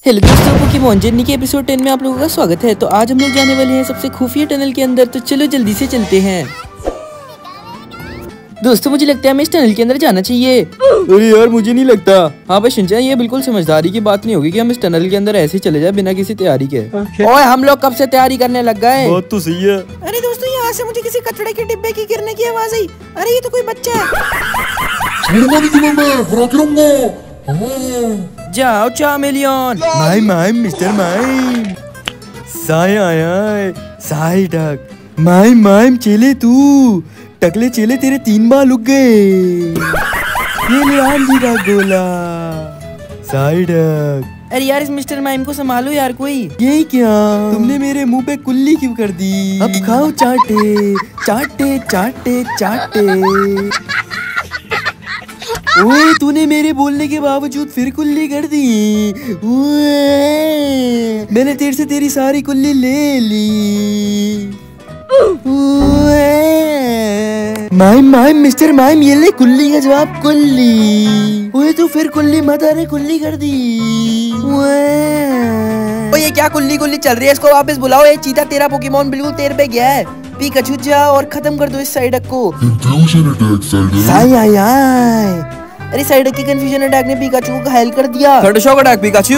Hello दोस्तों, Pokemon journey के episode 10 में आप लोगों का स्वागत है। तो आज हम लोग जाने वाले हैं सबसे खुफिया टनल के अंदर। तो चलो जल्दी से चलते हैं। दोस्तों मुझे लगता है हमें इस टनल के अंदर जाना चाहिए। अरे यार मुझे नहीं लगता। हाँ भाई शिनचैन, ये बिल्कुल समझदारी की बात नहीं होगी कि हम इस टनल के अंदर ऐसे ही चले जाए बिना किसी तैयारी के। ओए हम लोग कब से तैयारी करने लग गए। बात तो सही है। अरे दोस्तों यहाँ से मुझे किसी कचड़े के डिब्बे की गिरने की आवाज आई। अरे ये तो कोई बच्चा है। जाओ चामेलियन। माइम मिस्टर माइम साय आया है। साई डक माइम चले तू टकले चले तेरे 3 बार लुक गए। ये ले आंधी का गोला साई डक। अरे यार इस मिस्टर माइम को संभालो यार कोई। ये क्या तुमने मेरे मुंह पे कुल्ली क्यों कर दी। अब खाओ चाटे चाटे चाटे चाटे। ओए तूने मेरे बोलने के बावजूद फिर कुल्ली कर दी। मैंने तेरे से तेरी सारी कुल्ली ले ली। माइम मिस्टर माइम ये ले कुल्ली का जवाब कुल्ली। ओए तू फिर कुल्ली मत अरे कुल्ली कर दी। ओ ये क्या कुल्ली चल रही है, इसको वापस बुलाओ। ये चीता तेरा पोकेमॉन बिल्कुल तेरे पे गया है। पिकाचू जा और खत्म कर दो इस साइडक को। अरे साइडक की कंफ्यूजन अटैक ने पिकाचू को घायल कर दिया। Thundershock attack Pikachu.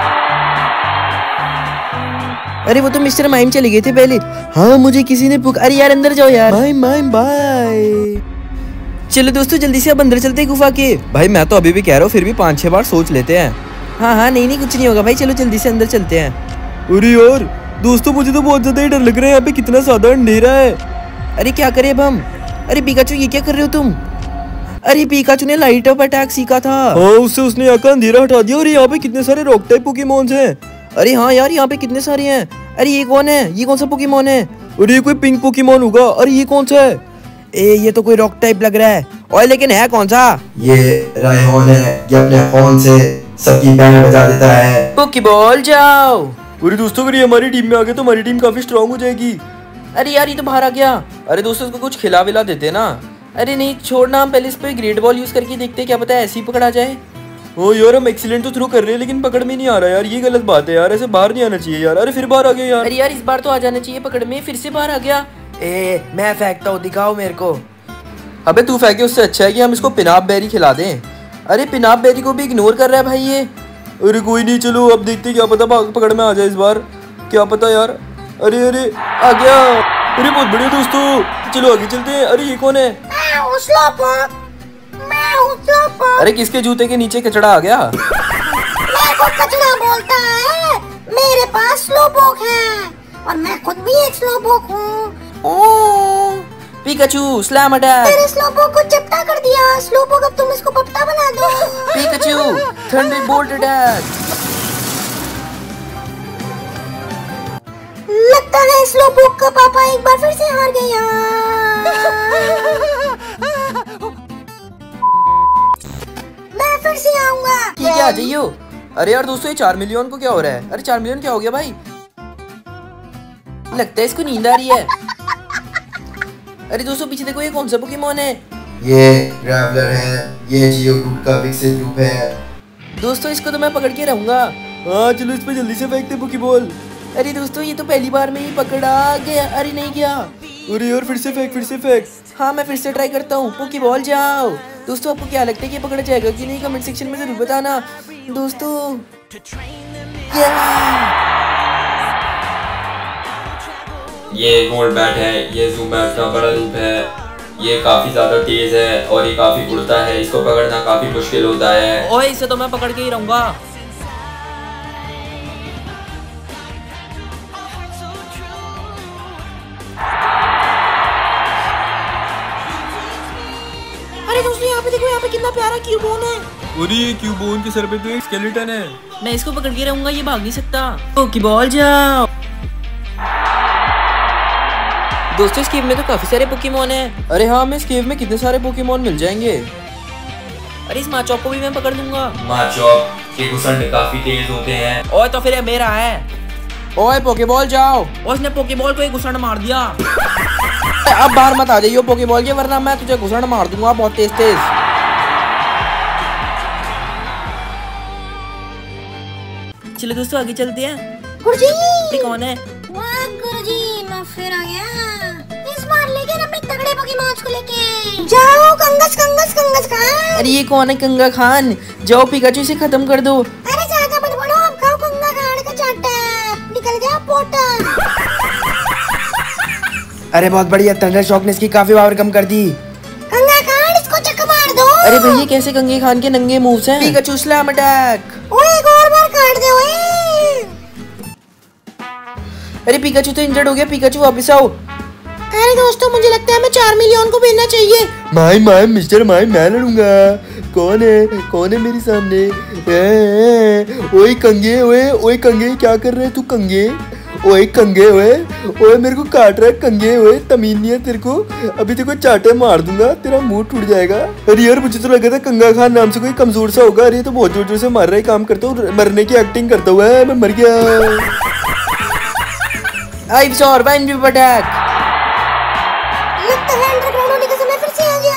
अरे वो तो मिस्टर माइम चले गए थे पहले। हाँ मुझे किसी ने अरे यार अंदर जाओ यार। Mime bye. चलो दोस्तों जल्दी से अब अंदर चलते हैं गुफा के। भाई मैं तो अभी भी कह रहा हूँ, फिर भी 5-6 बार सोच लेते हैं। हाँ नहीं कुछ नहीं होगा भाई, चलो जल्दी से अंदर चलते हैं। अरे यार दोस्तों मुझे तो बहुत ज्यादा ही डर लग रहा है। यहाँ पे कितना ज्यादा अंधेरा है। अरे क्या करें अब हम। अरे पिकाचू ये क्या कर रहे हो तुम। अरे पिकाचू ने लाइट अप अटैक सीखा था। हाँ उसने यहाँ का अंधेरा हटा दिया। और यहाँ पे कितने सारे रॉक टाइप पोकेमॉन्स हैं। अरे हाँ यार यहाँ पे कितने सारे हैं। अरे ये कौन है, ये कौन सा पोकेमॉन है। अरे ये कोई पिंक पोकेमॉन होगा। अरे ये कौन सा है। ये तो कोई रॉक टाइप लग रहा है। और लेकिन है कौन सा। ये रायहॉर्न है। ये अपने हॉर्न से सबकी बैंड बजा देता है। पोकेबॉल जाओ। अरे दोस्तों अगर ये हमारी टीम में आ गए तो हमारी टीम काफी स्ट्रांग हो जाएगी। अरे यार ये तो बाहर आ गया। अरे दोस्तों इसको कुछ खिला विला देते ना। अरे नहीं छोड़ना, हम पहले इस पे ग्रेट बॉल यूज करके देखते हैं, क्या पता है ऐसे ही पकड़ा जाए। ओ यार हम एक्सीलेंट तो थ्रो कर रहे हैं लेकिन पकड़ में नहीं आ रहा यार। ये गलत बात है यार, ऐसे बाहर नहीं आना चाहिए यार। अरे फिर बाहर आ गया यार। अरे यार इस बार तो आ जाना चाहिए पकड़ में, फिर से बाहर आ गया। मैं फेंकता हूँ, दिखाओ मेरे को। अबे तू फेंके उससे अच्छा है कि हम इसको पिनाप बेरी खिला दें। अरे पिनाप बेरी को भी इग्नोर कर रहा है भाई ये। अरे कोई नहीं, चलो अब देखते क्या पता पकड़ में आ जाए इस बार, क्या पता यार। अरे आ गया। अरे बहुत बढ़िया दोस्तों, चलो आगे चलते हैं। अरे ये कौन है। अरे किसके जूते के नीचे कचड़ा आ गया। मेरे को कचड़ा बोलता है। मेरे पास स्लोपोक है और मैं खुद भी एक स्लोपोक हूँ। Pikachu slam attack. तेरे स्लोपोक को चपटा कर दिया। स्लोपोक अब तुम इसको पपटा बना दो। Pikachu thunderbolt attack. लगता है स्लोपोक का पापा एक बार फिर से हार गया। मैं फिर से आऊंगा। ठीक है आ जाइयो। अरे यार दोस्तों ये 4 मिलियन को क्या हो रहा है। अरे 4 मिलियन क्या हो गया भाई। लगता है इसको नींद आ रही है। अरे दोस्तों पीछे देखो, ये कौन सा पोकेमॉन है। ये ट्रैवलर है। ये जियोडूट का विकसित रूप है। दोस्तों इसको तो मैं पकड़ के रहूंगा। हाँ चलो इस पे जल्दी से फेंकते पोकेबॉल। अरे दोस्तों ये तो पहली बार में ही पकड़ा गया। अरे नहीं गया। अरे यार फिर से फेंक। हाँ मैं फिर से ट्राई करता हूँ। पोकेबॉल जाओ। दोस्तों आपको क्या लगता है कि पकड़ा जाएगा कि नहीं, कमेंट सेक्शन में जरूर बताना दोस्तों। ये गोल्ड बैट है। ये ज़ुम्बैट का बड़ा रूप है। ये काफी ज्यादा तेज है और ये काफी उड़ता है। इसको पकड़ना काफी मुश्किल होता है। ओए इसे तो मैं पकड़ के ही रहूंगा। अरे दोस्तों यहाँ पे देखो, यहाँ पे कितना प्यारा क्यूबोन है। अरे ये क्यूबोन के सर पे तो एक स्केलेटन है। मैं इसको पकड़ के रहूंगा, ये भाग नहीं सकता। पोकेबॉल जाओ। दोस्तों इस केव में तो काफी सारे पोकेमॉन हैं। अरे हाँ हमें इस केव में कितने सारे पोकेमॉन मिल जाएंगे। अरे इस माचॉप को भी मैं पकड़ लूंगा। माचॉप के घुसंड काफी तेज होते हैं। ओए तो फिर ये मेरा है। ओए पोकेबॉल जाओ। और उसने पोकेबॉल को एक घुसंड मार दिया। अब बाहर मत आ जाइयो पोकेबॉल के, वरना मैं तुझे घुसंड मार दूंगा बहुत तेज। चलो दोस्तों आगे चलते हैं। गुरुजी ये कौन है? वाह गुरुजी, मैं फिर आ गया। इस बार लेकिन अपने तगड़े पोकेमॉन्स को लेके जाओ। कंगस कंगस कंगस खान। अरे ये कौन है? कंगा खान। जाओ पिकाचू इसे खत्म कर दो। अरे चाचा मत बोलो, आप खाओ कंगा खान का चाटा, निकल गया पोटा। अरे बहुत बढ़िया, थंडर शॉक ने इसकी काफी पावर कम कर दी। कंगा खान इसको चक्कर मार दो। अरे भैया कैसे कंगे खान के नंगे मूव्स हैं? Pikachu slam attack. ओए एक और बार काट दे ओए। अरे पिकाचू तो इंजर्ड हो गया, पिकाचू वापस आओ। अरे दोस्तों मुझे लगता है मैं 4 मिलियन को भेजना चाहिए। माइम मिस्टर माइम, मैं लड़ूंगा। कौन है मेरे सामने? ओए कंगे, ओए कंगे क्या कर रहे तू कंगे? ओए कंगे, ओए मेरे को काट रहा है कंगे, ओए तमीन नहीं है तेरे को? अभी तेरे को चाटे मार दूंगा, तेरा मुंह टूट जाएगा। अरे यार मुझे तो लगा था कंगा खान नाम से कोई कमजोर सा होगा। अरे तो बहुत जोर जोर से मार रहा है, काम करता हूँ, मरने की एक्टिंग करता हुआ है, मैं मर गया। Ivysaur vine wave attack. लगता है अंडरग्राउंड होने का समय फिर से आ गया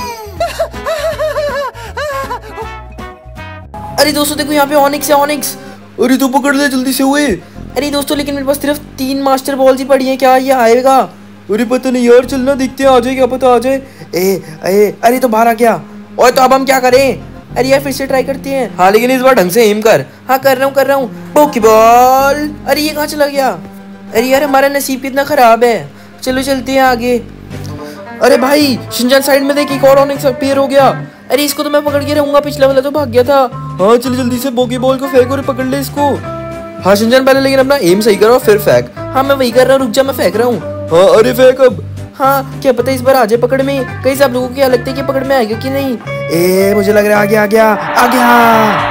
है। अरे दोस्तों देखो यहाँ पे ऑनिक्स है, ऑनिक्स। अरे तो पकड़ ले जल्दी से हुए। अरे दोस्तों लेकिन मेरे पास सिर्फ 3 मास्टर बॉल्स ही पड़ी हैं, क्या ये आएगा? अरे पता नहीं यार, चलना देखते हैं, आ जाए क्या पता आ जाए। अरे तो बाहर आ गया। और तो अब हम क्या करें? अरे यार फिर से ट्राई करते हैं। हाँ लेकिन इस बार ढंग से एम कर। हाँ कर रहा हूँ। पोकेबॉल। अरे ये कहाँ चला गया? अरे यार हमारा नसीब कितना खराब है। चलो चलते हैं आगे। अरे भाई शिनचैन साइड में देख, एक और ऑनिक्स अपीयर हो गया। अरे इसको तो मैं पकड़ के रहूंगा, पिछला वाला तो भाग गया था। हाँ चल जल्दी से पोकेबॉल को फेंक और पकड़ ले इसको। हाँ शिनचैन पहले लेकिन अपना एम सही करो फिर फेंक। हाँ मैं वही कर रहा हूँ, रुक जा मैं फेंक रहा हूँ। हाँ अरे फेंक अब। हाँ क्या पता इस बार आ जाए पकड़ में। कई सब लोगों को क्या लगता है कि पकड़ में आएगा कि नहीं। मुझे लग रहा है आ गया।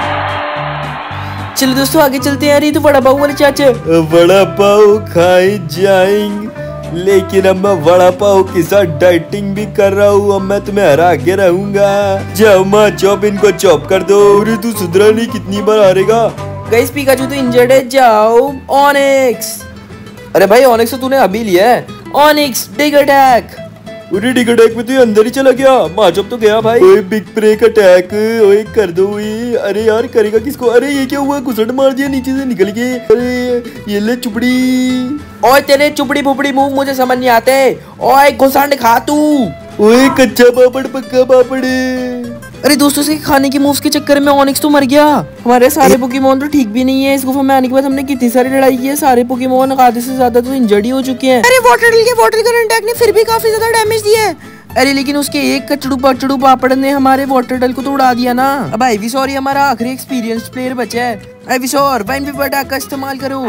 चलो दोस्तों आगे चलते हैं। अरे तो बड़ा पाव वाले चाचा। वड़ा पाव खाए जाएंगे, लेकिन अब मैं वड़ा पाव के साथ डाइटिंग भी कर रहा हूँ। अब मैं तुम्हें हरा के रहूंगा। जाओ माँ चॉप, इनको चॉप कर दो। अरे तू सुधरा नहीं, कितनी बार हारेगा? गाइस पिकाचू तो इंजर्ड है। जाओ ऑनिक्स। अरे भाई ऑनिक्स तो तूने अभी लिया है। Onix dig attack. अरे डिग अटैक में तो अंदर ही चला गया। माचोप तो गया भाई। ओए बिग ब्रेक अटैक, ओए कर दो ये। अरे यार करेगा किसको? अरे ये क्या हुआ? घुसट मार दिया, नीचे से निकल गए। अरे ये ले चुपड़ी। ओए तेरे चुपड़ी फुपड़ी मुंह मुझे समझ नहीं आते। ओए घुसंड खा तू। ओए कच्चा पापड़ पक्का पापड़। अरे दोस्तों से खाने के मूव्स के चक्कर में ऑनिक्स तो मर गया। हमारे सारे पोकेमॉन तो ठीक भी नहीं है। इस गुफा में आने के बाद हमने कितनी सारी लड़ाई की है। सारे पोकेमॉन आधे से ज्यादा तो इंजर्ड ही हो चुके हैं। अरे वाटर करंट अटैक ने फिर भी काफी ज्यादा डैमेज दिया है। अरे लेकिन उसके एक कचड़ू पापड़ ने हमारे वाटर डल को तो उड़ा दिया ना। अब आइविसॉर ही हमारा आखिरी एक्सपीरियंस प्लेयर बचा है। आइविसॉर वाइन वेव अटैक का इस्तेमाल करो।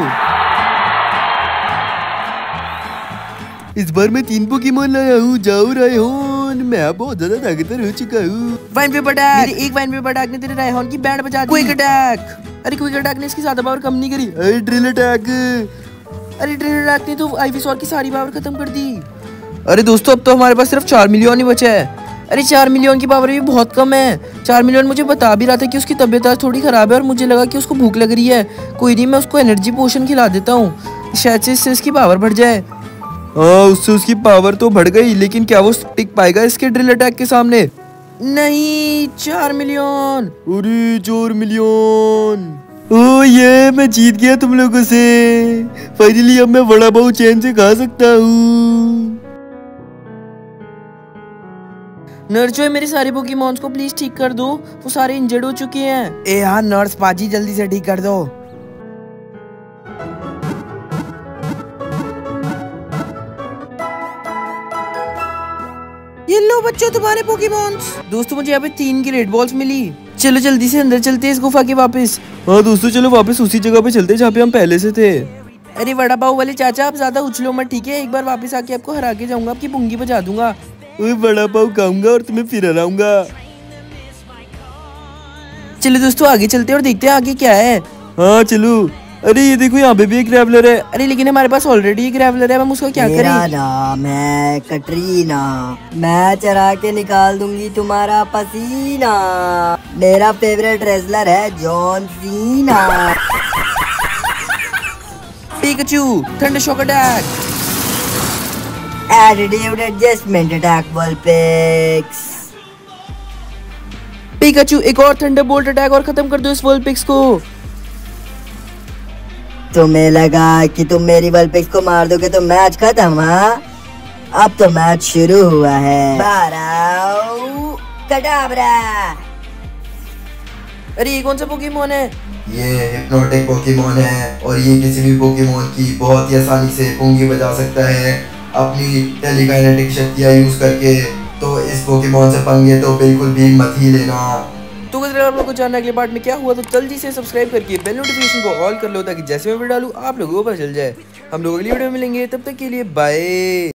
इस बार मैं 3 पोकेमॉन लाया हूँ। जाओ रायहोन, मैं बहुत ज्यादा ताकतवर हो चुका हूँ। Vine wave attack. मेरे एक वाइन वेव अटैक ने तेरे रायहोन की बैंड बजा दी। Quick attack. अरे क्विक अटैक ने इसकी ज्यादा पावर कम नहीं करी। अरे ड्रिल अटैक। अरे ड्रिल अटैक ने तो आइविसॉर की सारी पावर खत्म कर दी। अरे दोस्तों अब तो हमारे पास सिर्फ 4 मिलियन ही बचा है। अरे 4 मिलियन की पावर भी बहुत कम है। 4 मिलियन मुझे बता भी रहा था कि उसकी तबीयत आज थोड़ी खराब है और मुझे लगा कि उसको भूख लग रही है। कोई नहीं, मैं उसको एनर्जी पोशन खिला देता हूँ, शायद से इससे इसकी पावर बढ़ जाए। हाँ उससे उसकी पावर तो बढ़ गई, लेकिन क्या वो टिक पाएगा इसके ड्रिल अटैक के सामने? नहीं 4 मिलियन। अरे 4 मिलियन। ओ ये मैं जीत गया तुम लोगों से। फाइनली अब मैं वड़ा पाव चैन से खा सकता हूँ। नर्स मेरे सारे पोकेमॉन्स को प्लीज ठीक कर दो, वो सारे इंजर्ड हो चुके हैं। ए हाँ नर्स पाजी जल्दी से ठीक कर दो। ये लो बच्चों तुम्हारे पोकेमॉन्स। दोस्तों मुझे यहाँ पे 3 की रेड बॉल्स मिली। चलो जल्दी से अंदर चलते हैं इस गुफा के वापस। हाँ दोस्तों चलो वापस उसी जगह पे चलते हैं जहाँ पे हम पहले से थे। अरे वड़ा पाव वाले चाचा आप ज्यादा उछलो मत, ठीक है? एक बार वापस आके आपको हरा के जाऊंगा, आपकी पुंगी बजा दूंगा। वड़ा पाव खाऊंगा और तुम्हें फिर हराऊंगा। चलो दोस्तों आगे चलते हैं और देखते हैं आगे क्या है। हाँ चलो। अरे ये देखो यहाँ पे भी एक ग्रैवलर है। अरे लेकिन हमारे पास ऑलरेडी एक ग्रैवलर है, हम उसका क्या मेरा करें? नाम है कटरीना, मैं चरा के निकाल दूंगी तुम्हारा पसीना। मेरा फेवरेट रेसलर है John Cena. Pikachu thunder shock attack. Attitude adjustment attack Vulpix. Pikachu एक और थंडरबोल्ट अटैक और खत्म कर दो इस वॉलपिक्स को। तुम्हें लगा कि तुम मेरी वलपिक्स को मार दोगे तो मैच खत्म, हाँ? अब तो मैच शुरू हुआ है। बाराऊ कडाब्रा। अरे ये कौन सा पोकेमोन है? ये हिप्नोटिक पोकेमोन है और ये किसी भी पोकेमोन की बहुत ही आसानी से पुंगी बजा सकता है अपनी टेलीकाइनेटिक शक्तियाँ यूज करके। तो इस पोकेमोन से पंगे तो बिल्कुल भी मत ही लेना। तो अगर आप लोगों को जानना अगले पार्ट में क्या हुआ तो जल्दी से सब्सक्राइब करके बेल नोटिफिकेशन को ऑल कर लो ताकि जैसे मैं वीडियो डालूं आप लोगों को पता चल जाए। हम लोग अगली वीडियो में मिलेंगे, तब तक के लिए बाय।